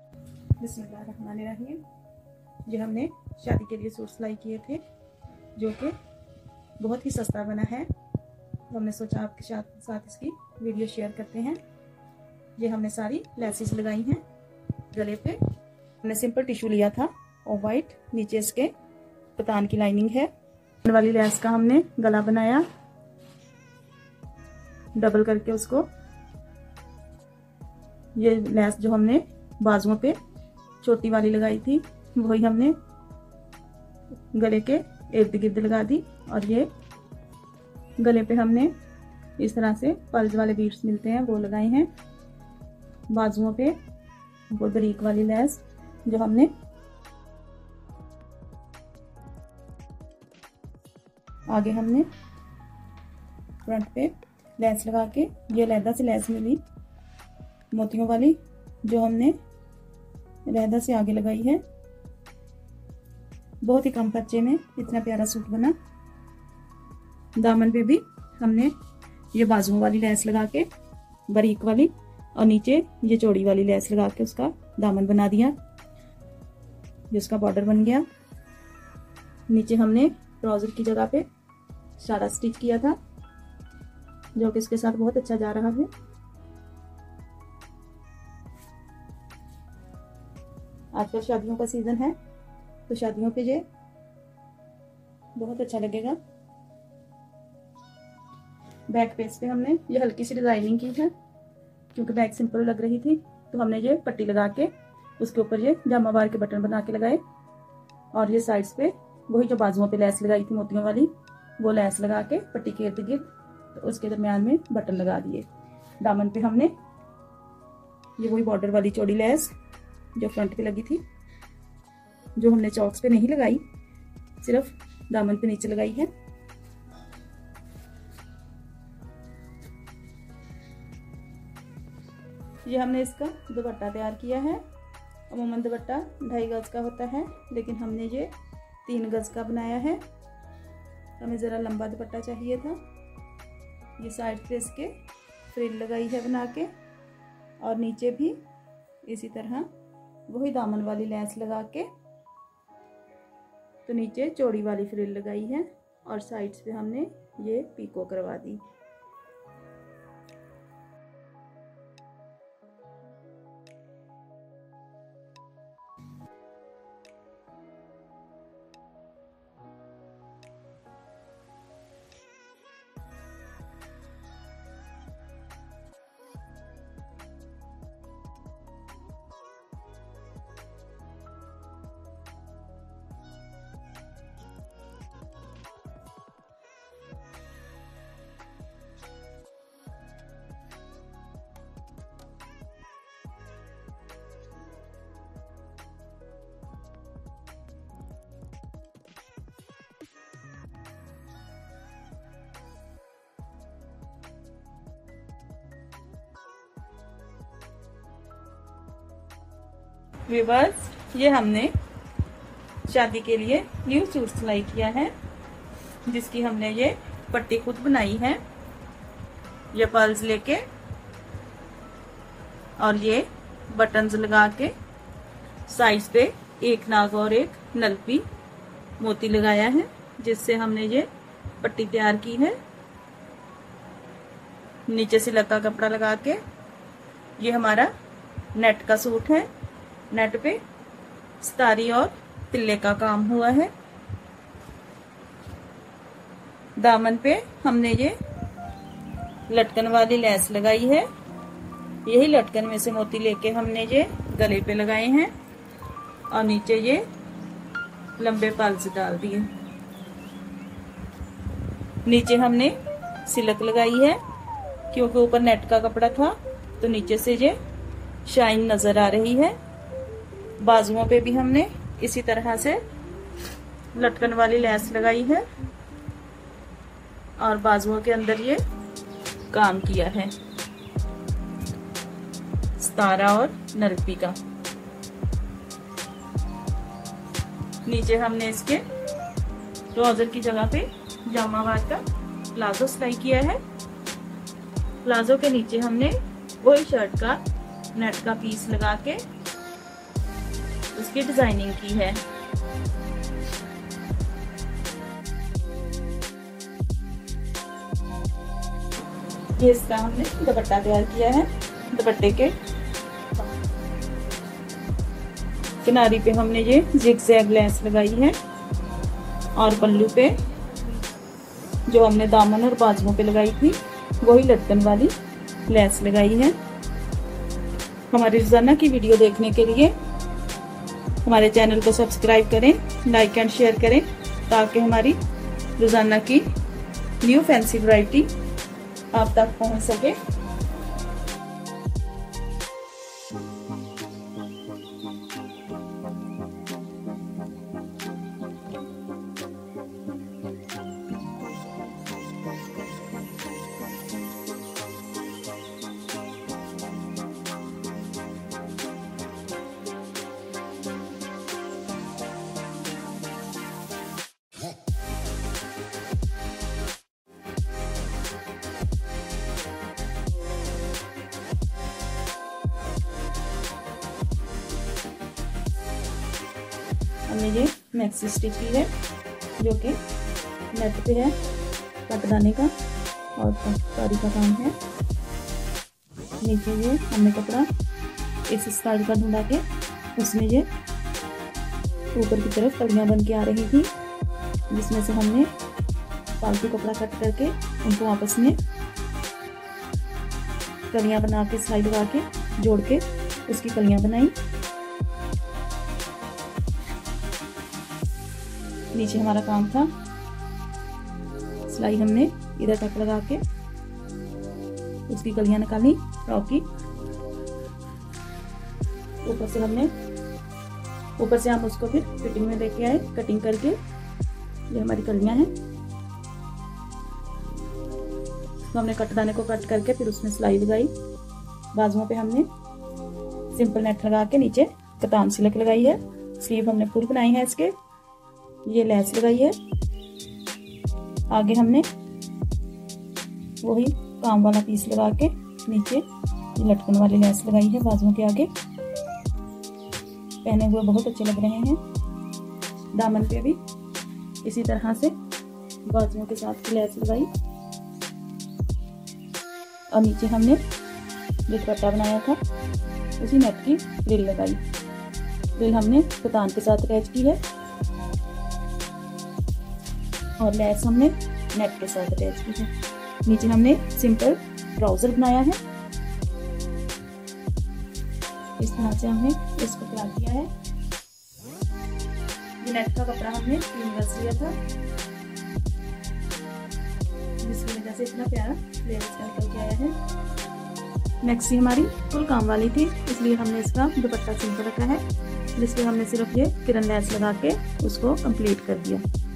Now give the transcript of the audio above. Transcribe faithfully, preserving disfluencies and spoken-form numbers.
बिस्मिल्लाहिर्रहमानिर्रहीम। ये हमने शादी के लिए सूट सिलाई किए थे जो कि बहुत ही सस्ता बना है, तो हमने सोचा आपके साथ साथ इसकी वीडियो शेयर करते हैं। ये हमने सारी लेसेस लगाई हैं गले पे। हमने सिंपल टिश्यू लिया था और वाइट, नीचे इसके कतान की लाइनिंग है। वाली लेस का हमने गला बनाया डबल करके उसको। ये लेस जो हमने बाजुओं पे छोटी वाली लगाई थी वही हमने गले के इर्द गिर्द लगा दी, और ये गले पे हमने इस तरह से पल्स वाले बीड्स मिलते हैं वो लगाए हैं। बाजुओं पे वो बरीक वाली लेस जो हमने आगे हमने फ्रंट पे लेस लगा के, ये लहदा से लेस मिली मोतियों वाली जो हमने लहदा से आगे लगाई है। बहुत ही कम खर्चे में इतना प्यारा सूट बना। दामन पे भी हमने ये बाजुओं वाली लेस लगा के बारीक वाली, और नीचे ये चौड़ी वाली लेस लगा के उसका दामन बना दिया, जिसका बॉर्डर बन गया। नीचे हमने ट्राउजर की जगह पे सारा स्टिच किया था जो कि इसके साथ बहुत अच्छा जा रहा है। आजकल शादियों का सीजन है तो शादियों पे ये बहुत अच्छा लगेगा। बैक पेज पे हमने ये हल्की सी डिजाइनिंग की है क्योंकि बैक सिंपल लग रही थी, तो हमने ये पट्टी लगा के उसके ऊपर ये जामावार के बटन बना के लगाए, और ये साइड्स पे वही जो बाजुओं पे लेस लगाई थी मोतियों वाली वो लेस लगा के पट्टी के इर्द गिर्द तो उसके दरमियान में बटन लगा दिए। दामन पे हमने ये वही बॉर्डर वाली चौड़ी लेस जो फ्रंट पे लगी थी, जो हमने चौक्स पे नहीं लगाई, सिर्फ दामन पे नीचे लगाई है। ये हमने इसका दुपट्टा तैयार किया है। अमूमन दुपट्टा ढाई गज का होता है, लेकिन हमने ये तीन गज का बनाया है। हमें ज़रा लंबा दुपट्टा चाहिए था। ये साइड पे इसके फ्रिल लगाई है बना के, और नीचे भी इसी तरह वही दामन वाली लेस लगा के, तो नीचे चौड़ी वाली फ्रिल लगाई है, और साइड्स पे हमने ये पीको करवा दी। व्यूअर्स, ये हमने शादी के लिए न्यू सूट सिलाई किया है, जिसकी हमने ये पट्टी खुद बनाई है। ये पर्ल्स लेके और ये बटन्स लगा के साइड पे एक नाग और एक नलपी मोती लगाया है, जिससे हमने ये पट्टी तैयार की है। नीचे सिल्क का कपड़ा लगा के ये हमारा नेट का सूट है। नेट पे सितारी और तिल्ले का काम हुआ है। दामन पे हमने ये लटकन वाली लेस लगाई है। यही लटकन में से मोती लेके हमने ये गले पे लगाए हैं, और नीचे ये लंबे पल्स डाल दिए। नीचे हमने सिल्क लगाई है क्योंकि ऊपर नेट का कपड़ा था, तो नीचे से ये शाइन नजर आ रही है। बाजुओं पे भी हमने इसी तरह से लटकन वाली लेस लगाई है, और बाजुओं के अंदर ये काम किया है सितारा और नलपी का। नीचे हमने इसके ट्राउजर की जगह पे जामावार का प्लाजो सिलाई किया है। प्लाजो के नीचे हमने वही शर्ट का नेट का पीस लगा के उसकी डिजाइनिंग की है। ये इसका हमने दुपट्टा तैयार किया है। दुपट्टे के किनारी पे हमने ये जिगजैग लेस लगाई है और पल्लू पे जो हमने दामन और बाजुओं पे लगाई थी वही लटकन वाली लेस लगाई है। हमारी रोजाना की वीडियो देखने के लिए हमारे चैनल को सब्सक्राइब करें, लाइक एंड शेयर करें ताकि हमारी रोजाना की न्यू फैंसी वैरायटी आप तक पहुंच सके। हमने ये मैक्सी स्टिच की है जो कि नेट पे है, कटदाने का और कारी का काम है। नीचे ये हमने कपड़ा इस स्टाइल का ढूंढा के उसमें ये ऊपर की तरफ कलियां बन के आ रही थी, जिसमें से हमने फालतू कपड़ा कट करके उनको आपस में कलियां बना के सिलाई लगा के जोड़ के उसकी कलियां बनाई। नीचे हमारा काम था, सिलाई हमने इधर तक लगा के उसकी कलियां निकाली फ्रॉक की। ऊपर से हमने ऊपर से हम उसको फिर फिटिंग में लेके आए, कटिंग करके। ये हमारी कलियां हैं, तो हमने कटदाने को कट करके फिर उसमें सिलाई लगाई। बाजुओं पे हमने सिंपल नेट लगा के नीचे कतान सिलक लगाई है। स्लीव हमने फुल बनाई है, इसके ये लेस लगाई है। आगे हमने वही काम वाला पीस लगा के नीचे ये लटकन वाली लेस लगाई है बाजुओं के आगे। पहने हुए बहुत अच्छे लग रहे हैं। दामन पे भी इसी तरह से बाजुओं के साथ लेस लगाई और नीचे हमने जो दुपट्टा बनाया था उसी नेट की फ्रिल लगाई। फ्रिल हमने कतान के साथ अटैच की है और लेस हमने नेट के साथ अटैच की है। नीचे हमने सिंपल ट्राउजर बनाया है। इस तरह से हमने इसको तैयार किया है। ये नेट का कपड़ा हमने तीन गज लिया था, जिसकी वजह से इतना प्यारा फ्लेयर इसका निकल के आया है। मैक्सी हमारी फुल काम वाली थी, इसलिए हमने इसका दुपट्टा सिंपल रखा है, जिसपे हमने सिर्फ ये किरन लेस लगा के उसको कंप्लीट कर दिया।